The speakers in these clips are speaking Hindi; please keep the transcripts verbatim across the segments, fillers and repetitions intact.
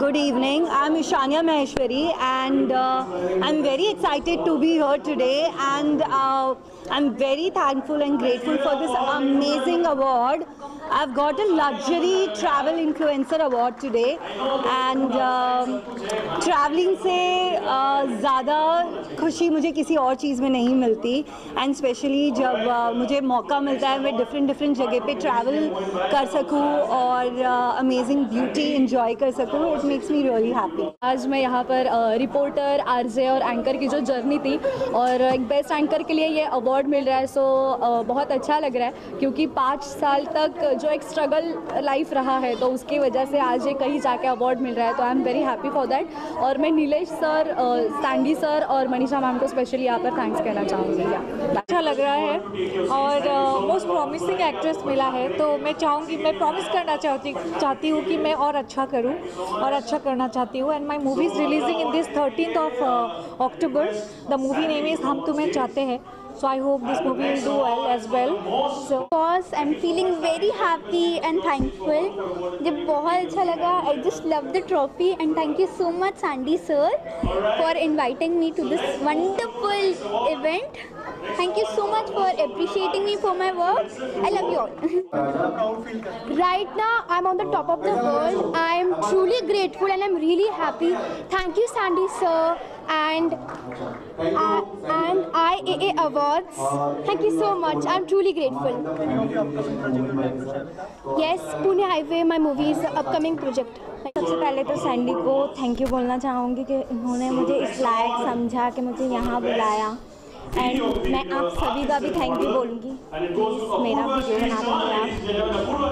Good evening. I'm Ishanya Maheshwari, and uh, I'm very excited to be here today. And uh, I'm very thankful and grateful for this amazing award. I've got a luxury travel influencer award today, and uh, traveling से uh, ज़्यादा खुशी मुझे किसी और चीज़ में नहीं मिलती. एंड स्पेशली जब uh, मुझे मौका मिलता है मैं डिफरेंट डिफरेंट जगह पे ट्रैवल कर सकूं और अमेजिंग ब्यूटी इंजॉय कर सकूं. It makes me really happy. आज मैं यहाँ पर रिपोर्टर, आरजे और एंकर की जो जर्नी थी, और एक बेस्ट एंकर के लिए ये अवार्ड मिल रहा है. सो so, बहुत अच्छा लग रहा है, क्योंकि पाँच साल तक जो एक स्ट्रगल लाइफ रहा है, तो उसकी वजह से आज ये कहीं जाके अवार्ड मिल रहा है. तो I am very happy for that. और मैं नीलेश सर, सैंडी सर और मनीषा मैम को स्पेशली यहाँ पर थैंक्स कहना चाहूँगी. अच्छा लग रहा है और मोस्ट प्रॉमिसिंग एक्ट्रेस मिला है, तो मैं चाहूँगी, मैं प्रॉमिस करना चाहती चाहती हूँ कि मैं और अच्छा करूँ और अच्छा करना चाहती हूँ. And my movie is releasing in this thirteenth of October. The movie name is Hum Tumhe चाहते हैं. So I hope this movie will do well as well. So of course I'm feeling very happy and thankful. मुझे बहुत अच्छा लगा. I just love the trophy and thank you so much Sandy sir for inviting me to this wonderful event. Thank you so much for appreciating me for my work. I love you all. Right now I'm on the top of the world. I'm truly grateful and I'm really happy. Thank you Sandy sir and uh, and I A A Awards. Thank you so much. I'm truly grateful. Yes, Pune Highway, my movie is the upcoming project. सबसे पहले तो सैंडी को थैंक यू बोलना चाहूँगी कि उन्होंने मुझे इस लायक समझा कि मुझे यहाँ बुलाया. एंड मैं आप सभी का भी थैंक यू बोलूँगी. प्लीज़ मेरा वीडियो बना देंगे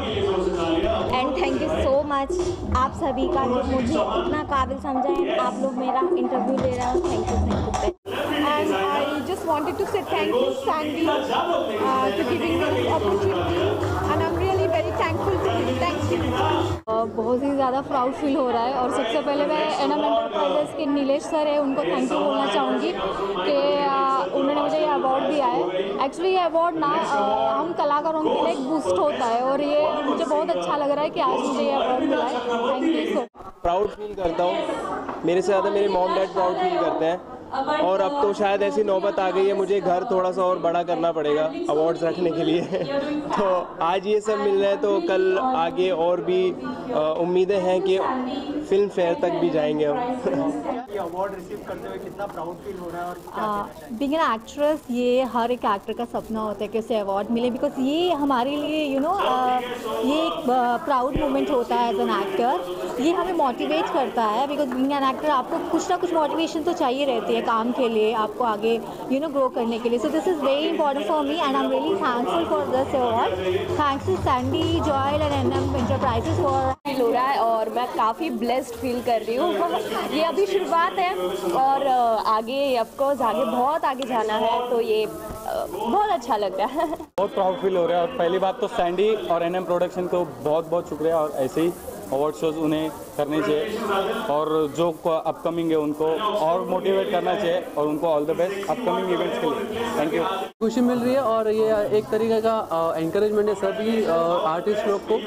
आप. And thank you so much आप सभी का जो मुझे इतना काबिल समझा है. आप लोग मेरा इंटरव्यू ले रहे हो. Thank you thank you. And I just wanted to say thank you Sandy uh, to giving me this opportunity and I'm really very thankful to you. Thank you. uh, बहुत ही ज़्यादा प्राउड फील हो रहा है. और सबसे पहले मैं एनएम एंटरप्राइजेस के नीलेश सर है, उनको थैंक यू बोलना चाहूँगी कि uh, उन्होंने मुझे ये अवार्ड दिया है. एक्चुअली ये अवार्ड ना uh, हम कलाकारों के लिए एक बूस्ट होता है, और ये मुझे बहुत अच्छा लग रहा है कि आज मुझे ये अवार्ड मिला है. Thank you so. Proud feel करता हूँ. मेरे से ज़्यादा मेरे मॉम डैड प्राउड फील करते हैं. और अब तो शायद ऐसी नौबत आ गई है, मुझे घर थोड़ा सा और बड़ा करना पड़ेगा अवार्ड्स रखने के लिए. तो आज ये सब मिल रहा है, तो कल आगे और भी उम्मीदें हैं कि फिल्म फेयर तक भी जाएंगे हम. ये अवार्ड रिसीव करते हुए कितना प्राउड फील हो रहा है और क्या कहना चाहिए? बीइंग एन एक्ट्रेस, ये हर एक एक्टर का सपना होता है कि उसे अवार्ड मिले, बिकॉज ये हमारे लिए यू you नो know, ये एक प्राउड मोमेंट होता है एज एन एक्टर. ये हमें मोटिवेट करता है, बिकॉज बीइंग एन एक्टर आपको कुछ ना कुछ मोटिवेशन तो चाहिए रहती है काम के लिए, आपको आगे यू नो ग्रो करने के लिए. So this is very important for me and I am really thankful for this award. Thanks to Sandy, Joel and NM enterprises for. Feel हो रहा है और मैं काफ़ी ब्लेस्ड फील कर रही हूँ. ये अभी शुरुआत है और आगे ऑफकोर्स आगे बहुत आगे जाना है, तो ये बहुत अच्छा लग रहा है. बहुत प्राउड फील हो रहा है. और पहली बात तो सैंडी और एनएम प्रोडक्शन को बहुत बहुत शुक्रिया, और ऐसे ही अवार्ड शोज उन्हें करने चाहिए, और जो अपकमिंग है उनको और मोटिवेट करना चाहिए, और उनको all the best upcoming events के लिए. Thank you. खुशी मिल रही है और ये एक तरीके का एनकरेजमेंट है सभी आर्टिस्ट लोग को.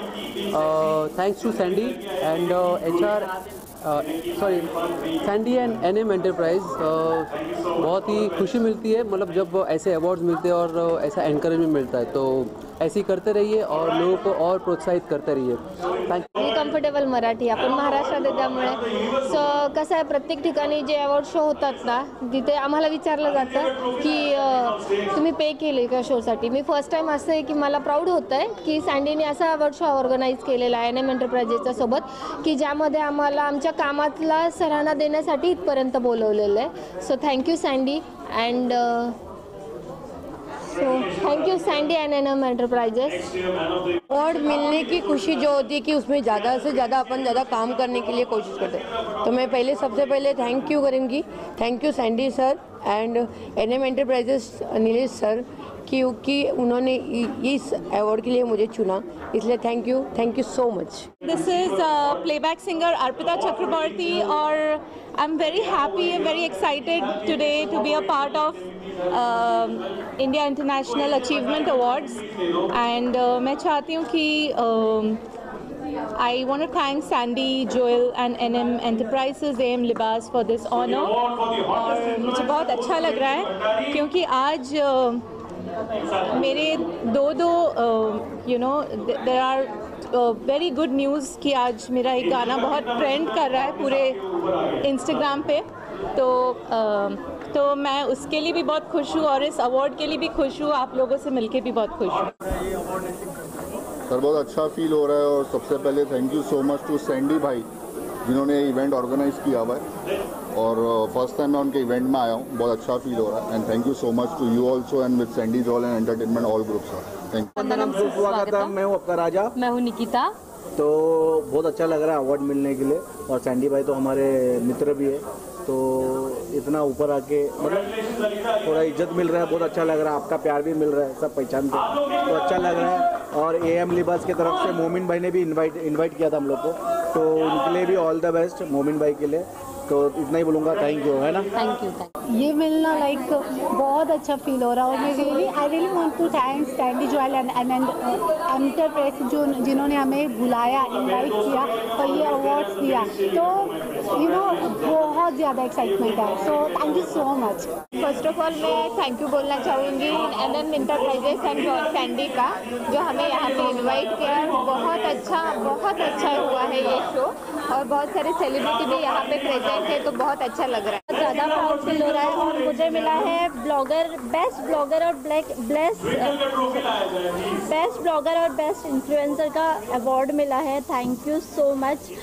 Thanks to Sandy and H R sorry Sandy and NM enterprise. बहुत ही खुशी मिलती है, मतलब जब ऐसे अवार्ड्स मिलते हैं और ऐसा एनकरेजमेंट मिलता है, तो ऐसे ही करते रहिए और लोगों को और प्रोत्साहित करते रहिए. Thank you. Me comfortable Marathi, आपण महाराष्ट्रात आहे त्यामुळे. सो कसं आहे, प्रत्येक ठिकाणी जे अवॉर्ड शो होतात ना, तिथे आम्हाला विचारलं जातं की तुम्ही पे केले का शोसाठी. मी फर्स्ट टाईम असं आहे की मला प्राऊड होतं आहे की सँडीने असा अवॉर्ड शो ऑर्गनाईज केलेला आहे एन एम एंटरप्राइजेसच्या सोबत, की ज्यामध्ये आम्हाला आमच्या कामातला सराहना देण्यासाठी इथपर्यंत बोलवलेलं आहे. So thank you Sandy and so thank you Sandy and NM enterprises. Award मिलने की खुशी जो होती है कि उसमें ज़्यादा से ज़्यादा अपन ज़्यादा काम करने के लिए कोशिश करते हैं, तो मैं पहले सबसे पहले थैंक यू करूँगी. Thank you Sandy sir and NM enterprises Nilesh sir, क्योंकि उन्होंने इस अवार्ड के लिए मुझे चुना, इसलिए thank you thank you so much. This is uh, playback singer Arpita Chakraborty, और I'm very happy and very excited today to be a part of uh, India International Achievement Awards. And uh, मैं चाहती हूँ कि uh, I want to thank Sandy, Joel and N M Enterprises, A M Libas for this honor. और मुझे बहुत अच्छा लग रहा है क्योंकि आज uh, मेरे दो दो you know there are very good news कि आज मेरा एक गाना बहुत ट्रेंड कर रहा है पूरे इंस्टाग्राम पे, तो uh, तो मैं उसके लिए भी बहुत खुश हूँ और इस अवार्ड के लिए भी खुश हूँ, आप लोगों से मिलके भी बहुत खुश हूँ। सर बहुत अच्छा फील हो रहा है और सबसे पहले thank you so much to Sandy भाई जिन्होंने इवेंट ऑर्गेनाइज किया हुआ है और फर्स्ट टाइम मैं उनके इवेंट में आया हूँ, बहुत अच्छा फील हो रहा है and thank you so much to you also and with Sandy Joel and entertainment all groups. Thank you. मेरा नाम स्वागत है, मैं हूँ आपका राजा। मैं हूँ निकिता। तो बहुत अच्छा लग रहा है अवार्ड मिलने के लिए और सैंडी भाई तो हमारे मित्र भी है, तो इतना ऊपर आके मतलब थोड़ा इज्जत मिल रहा है, बहुत अच्छा लग रहा है, आपका प्यार भी मिल रहा है, सब पहचानते हैं तो अच्छा लग रहा है। और ए एम लिबास की तरफ से मोमिन भाई ने भी इनवाइट इनवाइट किया था हम लोग को, तो उनके लिए भी ऑल द बेस्ट मोमिन भाई के लिए, तो इतना ही बोलूँगा, थैंक यू, है ना। Thank you. ये मिलना लाइक बहुत अच्छा फील हो रहा है और मैं really I really want to thank Sandy Joel and and enterprise जो जिन्होंने हमें बुलाया, इनवाइट किया और ये अवार्ड्स दिया, तो यू नो बहुत ज़्यादा एक्साइटमेंट है, so thank you so much. First of all मैं थैंक यू बोलना चाहूँगी N M enterprises and Sandy का जो हमें यहाँ पे इनवाइट किया। बहुत अच्छा बहुत अच्छा हुआ है ये शो और बहुत सारे सेलिब्रिटी भी यहाँ पे प्रेजेंट है, तो बहुत अच्छा लग रहा है, ज़्यादा प्राउड फील हो रहा है। और मुझे मिला है ब्लॉगर बेस्ट ब्लॉगर और ब्लैक ब्लेस बेस्ट ब्लॉगर और बेस्ट इन्फ्लुएंसर का अवार्ड मिला है। थैंक यू सो मच,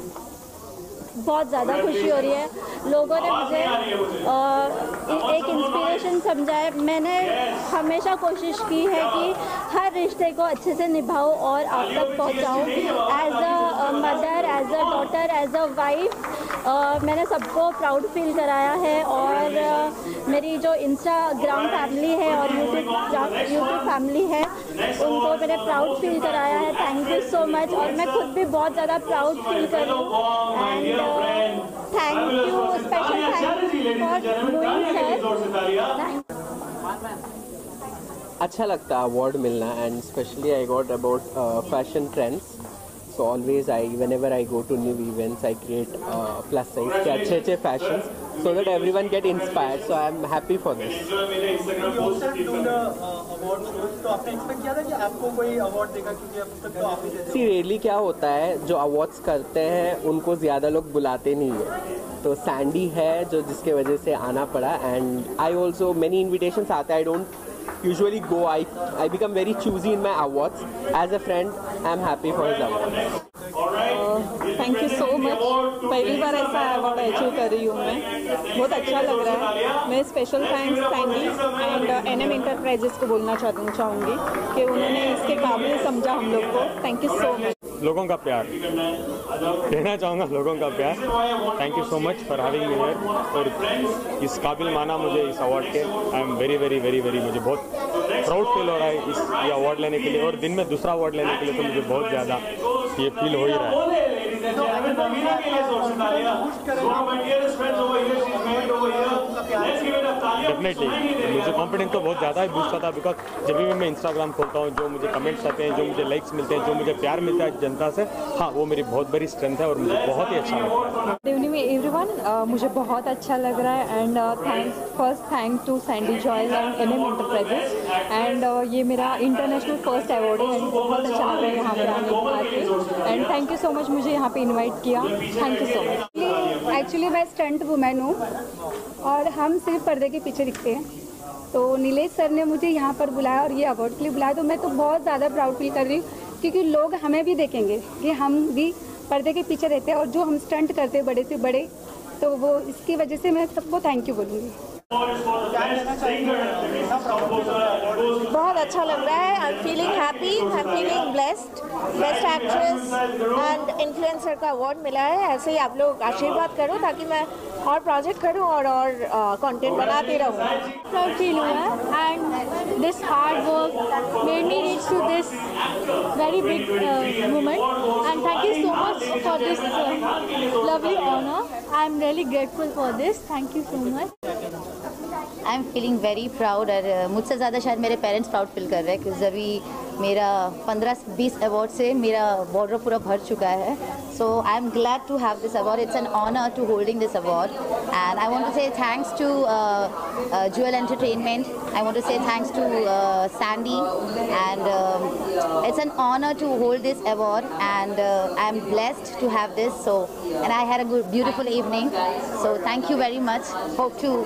बहुत ज़्यादा खुशी हो रही है। लोगों ने मुझे आ, एक इंस्पिरेशन समझा है। मैंने हमेशा कोशिश की है कि हर रिश्ते को अच्छे से निभाऊं और आप तक पहुंचाऊं। As a mother, as a daughter, as a wife मैंने सबको प्राउड फील कराया है और uh, मेरी जो इंस्टाग्राम फैमिली है और यूट्यूब यूट्यूब फैमिली है उनको मैंने प्राउड फील कराया है। थैंक यू सो मच और मैं खुद भी बहुत ज़्यादा प्राउड फील कर रही हूँ and thank you, special thank for doing sir. अच्छा लगता है अवार्ड मिलना and specially I got about fashion trends, so always I whenever I go to new events I create uh, plus size के अच्छे अच्छे fashions so that everyone get inspired, so I am happy for this। See really क्या होता है जो अवार्ड्स करते हैं उनको ज़्यादा लोग बुलाते नहीं है, तो सैंडी है जो जिसके वजह से आना पड़ा and I also many invitations आते हैं, I don't usually go, I I become very choosy in my awards. As a friend, I am happy for his awards. Thank you so much, पहली बार ऐसा अवार्ड अचीव कर रही हूँ मैं, बहुत अच्छा लग रहा है। मैं special thanks Sandy and N M enterprises को बोलना चाहूँ चाहूँगी कि उन्होंने इसके काबिल समझा हम लोग को। Thank you so much. लोगों का प्यार कहना चाहूँगा, लोगों का प्यार। Thank you so much for having me here और इस काबिल माना मुझे इस अवार्ड के। I am very very very very मुझे बहुत प्राउड फील हो रहा है इस ये अवार्ड लेने के लिए और दिन में दूसरा अवार्ड लेने के लिए, तो मुझे बहुत ज़्यादा ये फील हो ही रहा है। डेफिनेटली मुझे कॉन्फिडेंस तो बहुत ज़्यादा ही बूस्ट होता है बिकॉज जब भी मैं इंस्टाग्राम खोलता हूँ, जो मुझे कमेंट्स आते हैं, जो मुझे लाइक्स मिलते हैं, जो मुझे प्यार मिलता है जनता से, हाँ वो मेरी बहुत बड़ी स्ट्रेंथ है और मुझे बहुत ही अच्छा लगता है। गुड इवनिंग एवरीवन, मुझे बहुत अच्छा लग रहा है and thanks first thank to Sandy Joel and N M enterprises and ये मेरा इंटरनेशनल फर्स्ट अवार्ड है एंड बहुत अच्छा लग रहा है यहाँ पर आने के and thank you so much मुझे यहाँ पे इनवाइट किया। Thank you so much. Actually मैं स्टंट वुमेन हूँ और हम सिर्फ पर्दे के पीछे दिखते हैं, तो नीलेश सर ने मुझे यहाँ पर बुलाया और ये अवार्ड के लिए बुलाया, तो मैं तो बहुत ज़्यादा प्राउड फील कर रही हूँ क्योंकि लोग हमें भी देखेंगे कि हम भी पर्दे के पीछे रहते हैं और जो हम स्टंट करते हैं बड़े से बड़े, तो वो इसकी वजह से मैं सबको थैंक यू बोलूँगी। बहुत अच्छा लग रहा है। I am feeling happy, I am feeling blessed. Best actress and influencer का अवार्ड मिला है। ऐसे ही आप लोग आशीर्वाद करो ताकि मैं और प्रोजेक्ट करूं और और कंटेंट बनाती रहूं। प्राउड फील हुआ and this hard work made me reach to this very big moment and thank you so much for this lovely honour. I am really grateful for this. Thank you so much. I am feeling very proud और मुझसे ज़्यादा शायद मेरे पेरेंट्स प्राउड फील कर रहे हैं क्योंकि अभी मेरा पंद्रह बीस अवार्ड से मेरा बॉर्डर पूरा भर चुका है. So I'm glad to have this award. It's an honor to holding this award, and I want to say thanks to uh, uh, Jewel Entertainment. I want to say thanks to uh, Sandy, and um, it's an honor to hold this award, and uh, I'm blessed to have this. So, and I had a good, beautiful evening. So thank you very much. Hope to.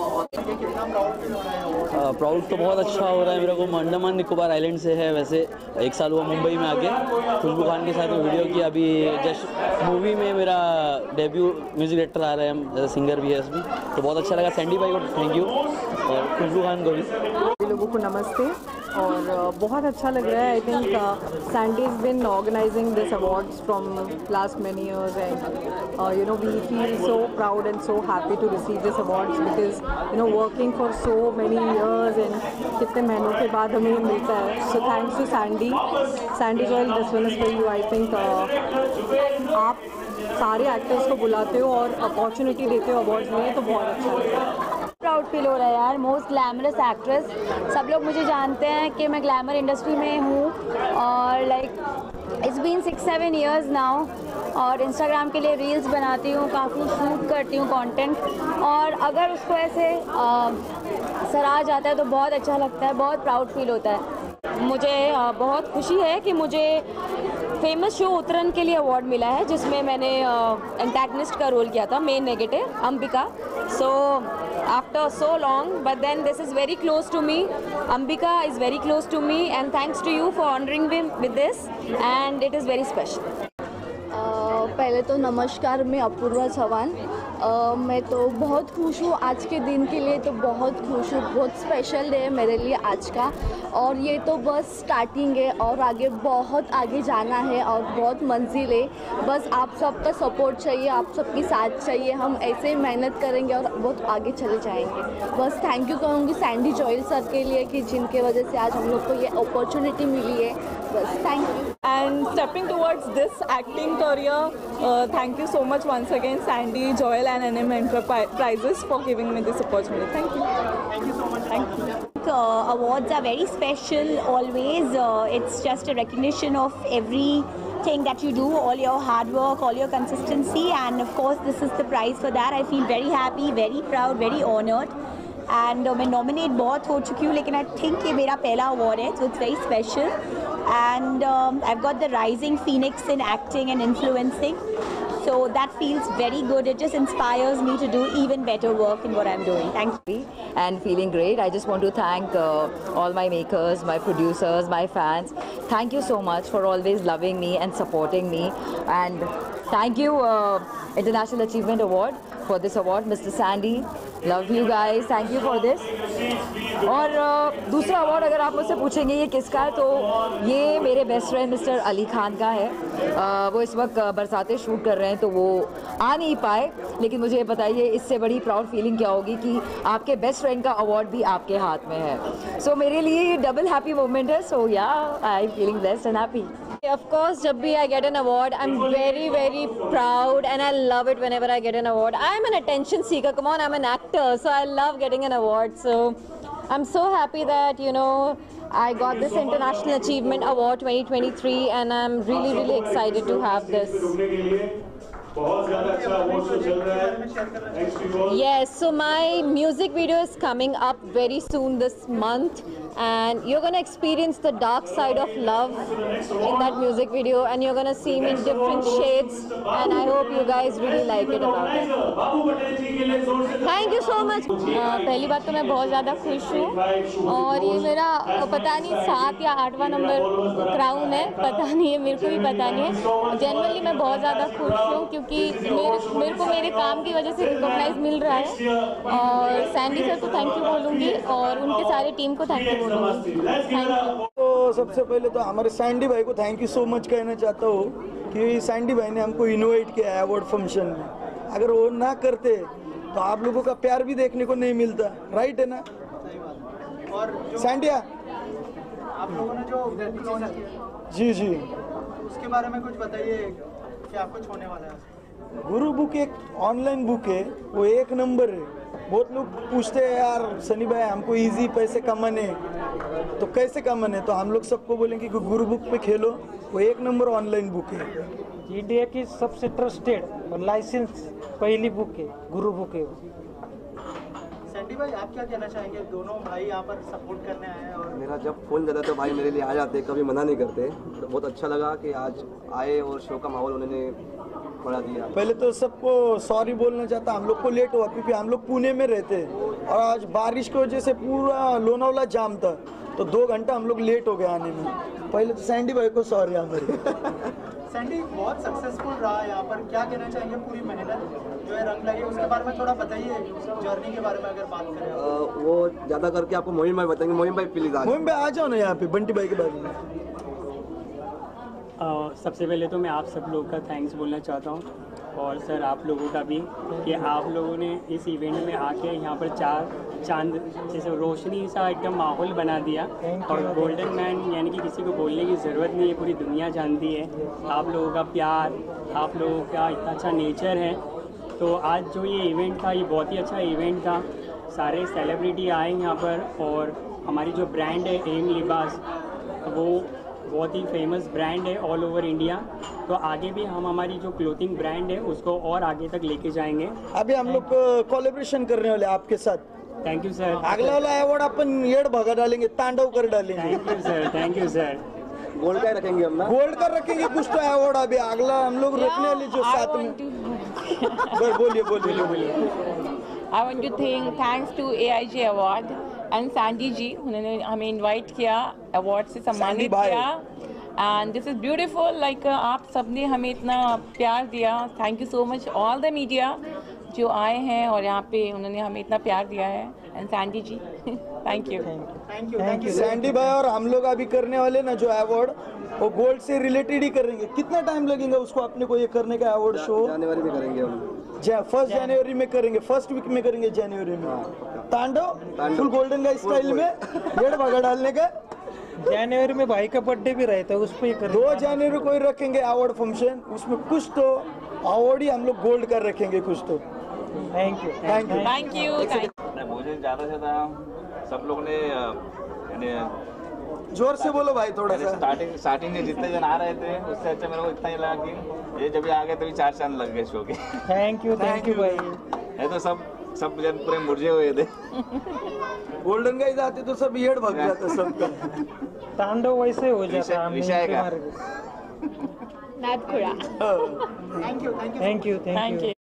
Proud uh, तो बहुत अच्छा हो रहा है मेरे को. अंडमान निकोबार आइलैंड से है. वैसे एक साल हुआ मुंबई में आके खुशबू खान के साथ वीडियो की. अभी जस्ट मूवी में मेरा डेब्यू म्यूजिक डायरेक्टर आ रहे हैं, जैसे सिंगर भी है उसमें. तो बहुत अच्छा लगा. सैंडी भाई को थैंक यू और खुशबू खान को भी. लोगों को नमस्ते. और बहुत अच्छा लग रहा है. I think Sandy is been organising this awards from last many years, and you know we feel so proud and so happy to receive this awards because you know working for so many years and कितने महीनों के बाद हमें ये मिलता है. So thanks to Sandy. Sandy Joel, this one is for you. I think आप सारे एक्टर्स को बुलाते हो और अपॉर्चुनिटी देते हो अवार्ड्स में, तो बहुत अच्छा लगता है. प्राउड फील हो रहा है यार. Most glamorous actress. सब लोग मुझे जानते हैं कि मैं ग्लैमर इंडस्ट्री में हूँ, और like it's been six seven years now, और इंस्टाग्राम के लिए रील्स बनाती हूँ, काफ़ी शूट करती हूँ कंटेंट, और अगर उसको ऐसे आ, सराहा जाता है तो बहुत अच्छा लगता है, बहुत प्राउड फील होता है. मुझे आ, बहुत खुशी है कि मुझे फेमस शो उत्तरन के लिए अवार्ड मिला है, जिसमें मैंने एंटैगनिस्ट का रोल किया था, main negative Ambika. So after so long, but then this is very close to me. Ambika is very close to me, and thanks to you for honouring me with this, and it is very special. पहले तो नमस्कार, मैं अपूर्वा चौहान. Uh, मैं तो बहुत खुश हूँ आज के दिन के लिए. तो बहुत खुश हूँ. बहुत स्पेशल डे है मेरे लिए आज का, और ये तो बस स्टार्टिंग है, और आगे बहुत आगे जाना है, और बहुत मंजिल है. बस आप सबका सपोर्ट चाहिए, आप सबकी साथ चाहिए. हम ऐसे ही मेहनत करेंगे और बहुत आगे चले जाएंगे. बस थैंक यू कहूँगी सैंडी जोयल सर के लिए, कि जिनके वजह से आज हम लोग को ये अपॉर्चुनिटी मिली है. बस thank you. And stepping towards this acting career, uh, thank you so much once again, Sandy, Joel and N M Enterprises for giving me this opportunity. Thank you. Thank you so much. Thank you. Uh, awards are very special always. Uh, it's just a recognition of everything that you do, all your hard work, all your consistency, and of course this is the prize for that. I feel very happy, very proud, very honored. And uh, मैं nominate बहुत हो चुकी हूँ, लेकिन I think ये मेरा पहला award है, so it's very special. And um, I've got the rising phoenix in acting and influencing, so that feels very good. It just inspires me to do even better work in what I'm doing. Thank you. And feeling great. I just want to thank uh, all my makers, my producers, my fans. Thank you so much for always loving me and supporting me. And thank you uh, International Achievement Award for this award, Mister Sandy. Love you guys. Thank you for this. और uh, दूसरा अवार्ड अगर आप मुझसे पूछेंगे ये किसका है, तो ये मेरे best friend mister Ali Khan का है. uh, वो इस वक्त बरसातें शूट कर रहे हैं, तो वो आ नहीं पाए. लेकिन मुझे बताइए इससे बड़ी प्राउड फीलिंग क्या होगी कि आपके बेस्ट फ्रेंड का अवार्ड भी आपके हाथ में है. सो so, मेरे लिए ये डबल हैप्पी मोमेंट है. So yeah I am feeling blessed and happy. Of course, जब भी I get an award, I'm very very proud, and I love it whenever I get an award. I'm an attention seeker. Come on, I'm an actor, so I love getting an award. So I'm so happy that you know I got this International Achievement Award twenty twenty-three, and I'm really really excited to have this. Yes, so my music video is coming up very soon this month, and you're gonna experience the dark side of love in that music video, and you're gonna see me in different shades, and I hope you guys really like it about it. Thank you so much. uh, पहली बात तो मैं बहुत ज़्यादा खुश हूँ, और ये मेरा पता नहीं सात या आठवां नंबर क्राउन है, पता नहीं है, मेरे को भी पता नहीं है. जनरली मैं बहुत ज़्यादा खुश हूँ क्योंकि मेरे मेरे को मेरे काम की वजह से रिकॉग्नाइज मिल रहा है, और सैंडी सर को थैंक यू बोलूँगी, और उनके सारे टीम को थैंक यू बोलूँगी. Thank you. तो सबसे पहले तो हमारे सैंडी भाई को थैंक यू सो मच कहना चाहता हूँ कि सैंडी भाई ने हमको इनवाइट किया है अवार्ड फंक्शन में. अगर वो ना करते तो आप लोगों का प्यार भी देखने को नहीं मिलता. राइट है ना? और सैंडिया, आप लोगों ने जो जी जी उसके बारे में कुछ बताइए, क्या कुछ होने वाला है? गुरु बुक एक ऑनलाइन बुक है, वो एक नंबर है। बहुत लोग पूछते हैं यार सनी भाई हमको इजी पैसे कमाने, तो कैसे कमाने, तो हम लोग सबको बोलेंगे कि गुरु बुक पे खेलो, वो एक नंबर ऑनलाइन बुक है। इंडिया की सबसे ट्रस्टेड और लाइसेंस पहली बुक है, गुरु बुक है। सैंडी भाई आप क्या कहना चाहेंगे? दोनों भाई यहाँ पर सपोर्ट करने आए हैं और मेरा जब फोन जाता तो भाई मेरे लिए आ जाते, कभी मना नहीं करते। तो बहुत अच्छा लगा कि आज आए और शो का माहौल उन्होंने बढ़ा दिया। पहले तो सबको सॉरी बोलना चाहता, हम लोग को लेट हुआ क्योंकि हम लोग पुणे में रहते हैं और आज बारिश की वजह से पूरा लोनावला जाम था, तो दो घंटा हम लोग लेट हो गए आने में। पहले तो सैंडी भाई को सॉरी हमारे। सैंडी बहुत सक्सेसफुल रहा यहाँ पर, क्या कहना चाहेंगे? पूरी मेहनत जो है रंग लगी, उसके बारे में थोड़ा बताइए, जर्नी के बारे में अगर बात करें। आ, वो ज़्यादा करके आपको मोहिम भाई बताएंगे। मोहिम भाई प्लीज आ मोहिम भाई आ जाओ ना यहाँ पे बंटी भाई के बारे में। Uh, सबसे पहले तो मैं आप सब लोगों का थैंक्स बोलना चाहता हूँ और सर आप लोगों का भी कि आप लोगों ने इस इवेंट में आके यहाँ पर चार चांद जैसे रोशनी सा एकदम माहौल बना दिया। और गोल्डन मैन यानी कि किसी को बोलने की ज़रूरत नहीं है, पूरी दुनिया जानती है आप लोगों का प्यार, आप लोगों का इतना अच्छा नेचर है। तो आज जो ये इवेंट था ये बहुत ही अच्छा इवेंट था, सारे सेलिब्रिटी आए यहाँ पर और हमारी जो ब्रांड है एम लिबास वो बहुत ही फेमस ब्रांड है ऑल ओवर इंडिया। तो आगे भी हम हमारी जो क्लोथिंग ब्रांड है उसको और आगे तक लेके जाएंगे। अभी हम लोग कोलैबोरेशन करने वाले आपके साथ। Thank you sir. अगला वाला अवार्ड अपन येड़ भगा डालेंगे, तांडव कर डालेंगे। Thank you sir, thank you sir. Gold का रखेंगे हम ना, गोल्ड का रखेंगे कुछ तो अवार्ड अभी अगला हम लोग रखने वाले जो साथ में। बोलिए बोलिए बोलिए। I want to think thanks to A I G award and Sandy ji, उन्होंने हमें इनवाइट किया, अवार्ड से सम्मानित किया and this is beautiful. Like आप सबने हमें इतना प्यार दिया, thank you so much all the media जो आए हैं और यहाँ पे उन्होंने हमें इतना प्यार दिया है। And Sandy ji thank you thank you thank you Sandy भाई। और हम लोग अभी करने वाले ना जो अवार्ड वो गोल्ड से रिलेटेड ही करेंगे। कितना टाइम लगेगा उसको अपने को ये करने का अवार्ड शो? जनवरी में करेंगे हम, फर्स्ट जनवरी में करेंगे, फर्स्ट वीक में करेंगे जनवरी में। तांडव फुल गोल्डन का स्टाइल में डेढ़ भागा डालने का। जनवरी में भाई का बर्थडे भी रहता है, उस पर दो जनवरी को ही रखेंगे अवार्ड फंक्शन, उसमें कुछ तो अवार्ड ही हम लोग गोल्ड कर रखेंगे कुछ तो। Thank you thank you thank you. मुझे ज़्यादा से ज़्यादा सब लोग ने यानी जोर से बोलो भाई थोड़ा सा। स्टार्टिंग स्टार्टिंग में जितने जन आ रहे थे उससे अच्छा मेरे को इतना ही लगा कि ये जब भी आ गए तभी चार चांद लग गए शो के। थैंक यू थैंक यू भाई। ये तो सब सब जन पूरे मुरझे हुए थे। गोल्डन गाइस आते तो सब येड़ भाग जाता सबका। तांडव वैसे हो जाता विषय का। Thank you thank you thank you.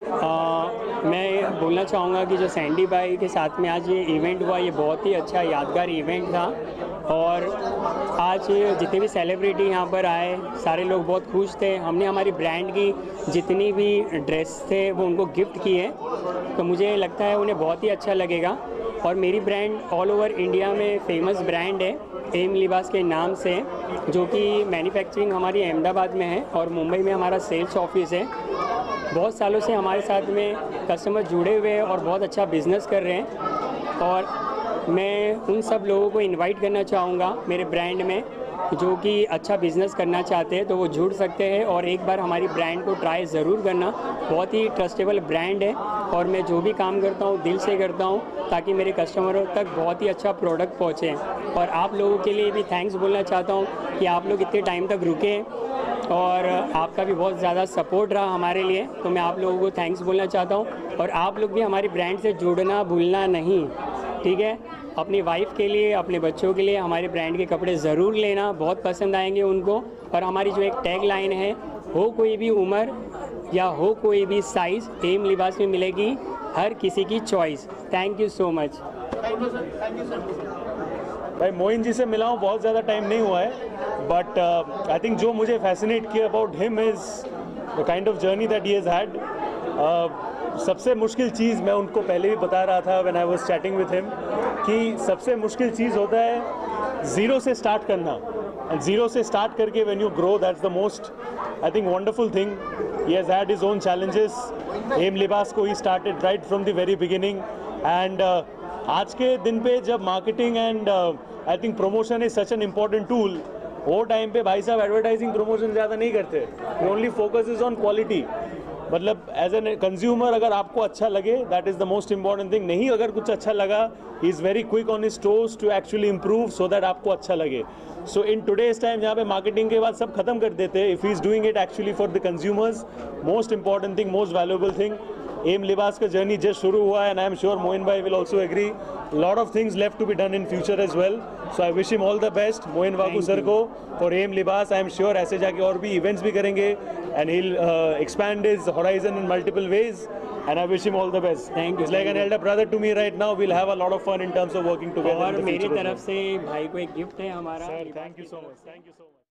मैं बोलना चाहूँगा कि जो सैंडी भाई के साथ में आज ये इवेंट हुआ ये बहुत ही अच्छा यादगार इवेंट था और आज जितने भी सेलिब्रिटी यहाँ पर आए सारे लोग बहुत खुश थे। हमने हमारी ब्रांड की जितनी भी ड्रेस थे वो उनको गिफ्ट किए, तो मुझे लगता है उन्हें बहुत ही अच्छा लगेगा। और मेरी ब्रांड ऑल ओवर इंडिया में फेमस ब्रांड है एम लिबास के नाम से, जो कि मैन्युफैक्चरिंग हमारी अहमदाबाद में है और मुंबई में हमारा सेल्स ऑफिस है। बहुत सालों से हमारे साथ में कस्टमर जुड़े हुए हैं और बहुत अच्छा बिजनेस कर रहे हैं। और मैं उन सब लोगों को इनवाइट करना चाहूँगा मेरे ब्रांड में जो कि अच्छा बिज़नेस करना चाहते हैं, तो वो जुड़ सकते हैं और एक बार हमारी ब्रांड को ट्राई ज़रूर करना। बहुत ही ट्रस्टेबल ब्रांड है और मैं जो भी काम करता हूँ दिल से करता हूँ ताकि मेरे कस्टमरों तक बहुत ही अच्छा प्रोडक्ट पहुँचे। और आप लोगों के लिए भी थैंक्स बोलना चाहता हूँ कि आप लोग इतने टाइम तक रुके और आपका भी बहुत ज़्यादा सपोर्ट रहा हमारे लिए, तो मैं आप लोगों को थैंक्स बोलना चाहता हूँ। और आप लोग भी हमारी ब्रांड से जुड़ना भूलना नहीं, ठीक है? अपनी वाइफ के लिए, अपने बच्चों के लिए हमारे ब्रांड के कपड़े ज़रूर लेना, बहुत पसंद आएंगे उनको। और हमारी जो एक टैग लाइन है, हो कोई भी उम्र या हो कोई भी साइज़, एम लिबास में मिलेगी हर किसी की choice. Thank you so much. Thank you sir thank you sir. भाई मोइन जी से मिला हूँ, बहुत ज़्यादा टाइम नहीं हुआ है, बट आई थिंक जो मुझे फैसिनेट किया about him is the kind of journey that he has had. सबसे मुश्किल चीज़ मैं उनको पहले भी बता रहा था when I was chatting with him कि सबसे मुश्किल चीज़ होता है ज़ीरो से स्टार्ट करना, एंड ज़ीरो से स्टार्ट करके when you grow that's the most I think wonderful thing. He has had his own challenges. M Libaas को ही started right from the very beginning, and आज के दिन पे जब marketing and I think promotion is such an important tool, वो टाइम पे भाई साहब एडवर्टाइजिंग प्रमोशन ज़्यादा नहीं करते, only focus is on quality. मतलब एज एन कंज्यूमर अगर आपको अच्छा लगे that is the most important thing. नहीं अगर कुछ अच्छा लगा he is very quick on his toes to actually improve so that आपको अच्छा लगे. सो इन टुडेज टाइम जहाँ पे मार्केटिंग के बाद सब खत्म कर देते हैं, if he is doing it actually for the consumers, most important thing, most valuable thing. M Libaas का जर्नी जस्ट शुरू हुआ है and I am sure Moin भाई will also agree. Lot of things left to be done in future as well. So I wish him all the best Moin Vaku sir को for M Libaas. I am sure ऐसे जाके और भी इवेंट्स भी करेंगे and he will expand his horizon in multiple ways. And I wish him all the best. Thank you. He's like an elder brother to me right now. We'll have a lot of fun in terms of working together. और मेरी तरफ से भाई को एक गिफ्ट है हमारा. Sir, thank you so much. Thank you so much.